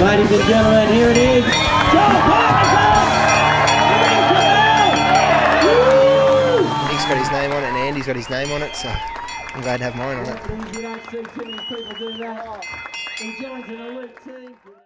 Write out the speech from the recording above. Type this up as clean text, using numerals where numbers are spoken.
Ladies and gentlemen, here it is. Nick's got his name on it and Andy's got his name on it, so I'm glad to have mine on it. You don't see too many people do that. He joins an elite team.